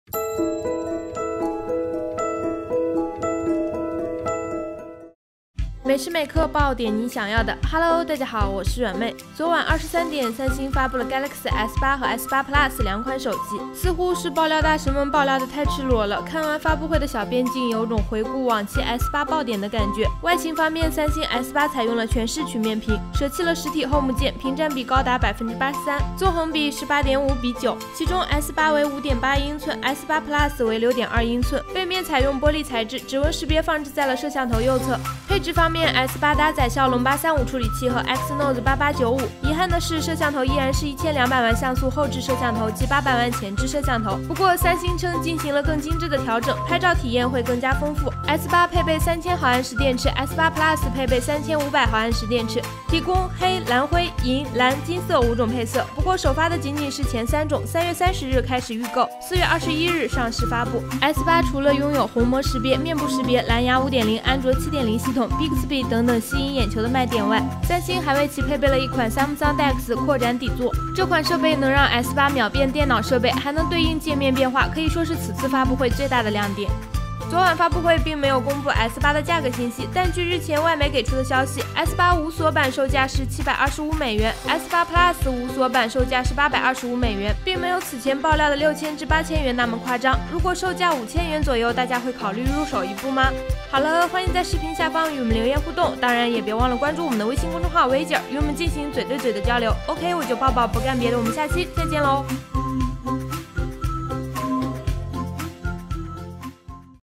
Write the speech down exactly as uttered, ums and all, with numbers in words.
每时每刻爆点你想要的。Hello， 大家好，我是软妹。昨晚二十三点，三星发布了 Galaxy S 八和 S 八 Plus 两款手机，似乎是爆料大神们爆料的太赤裸了。看完发布会的小编竟有种回顾往期 S 八爆点的感觉。外形方面，三星 S 八采用了全视曲面屏，舍弃了实体 Home 键，屏占比高达 百分之八十三， 纵横比是 八点五比九，其中 S 八 为 五点八英寸， S 八 Plus 为 六点二英寸，背面采用玻璃材质，指纹识别放置在了摄像头右侧。配置方面， S 八 搭载骁龙八三五处理器和 Exynos 八八九五，遗憾的是摄像头依然是一千两百万像素后置摄像头及八百万前置摄像头。不过三星称进行了更精致的调整，拍照体验会更加丰富。S 八 配备三千毫安时电池， S 八 Plus 配备三千五百毫安时电池，提供黑、蓝灰、银、蓝、金色五种配色。不过首发的仅仅是前三种，三月三十日开始预购，四月二十一日上市发布。S 八 除了拥有虹膜识别、面部识别、蓝牙 五点零、安卓 七点零 系统、Bixby 等等吸引眼球的卖点外，三星还为其配备了一款 Samsung Dex 扩展底座。这款设备能让 S 八 秒变电脑设备，还能对应界面变化，可以说是此次发布会最大的亮点。昨晚发布会并没有公布 S 八 的价格信息，但据日前外媒给出的消息， S 八 无锁版售价是七百二十五美元， S 八 Plus 无锁版售价是八百二十五美元，并没有此前爆料的六千至八千元那么夸张。如果售价五千元左右，大家会考虑入手一部吗？好了，欢迎在视频下方与我们留言互动，当然也别忘了关注我们的微信公众号微姐儿，与我们进行嘴对嘴的交流。OK， 我就抱抱不干别的，我们下期再见喽。